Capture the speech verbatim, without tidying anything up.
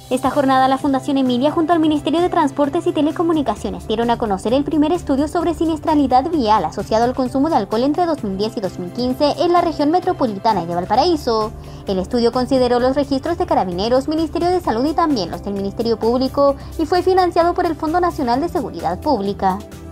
Esta jornada la Fundación Emilia junto al Ministerio de Transportes y Telecomunicaciones dieron a conocer el primer estudio sobre siniestralidad vial asociado al consumo de alcohol entre dos mil diez y dos mil quince en la región metropolitana de Valparaíso. El estudio consideró los registros de Carabineros, Ministerio de Salud y también los del Ministerio Público y fue financiado por el Fondo Nacional de Seguridad Pública.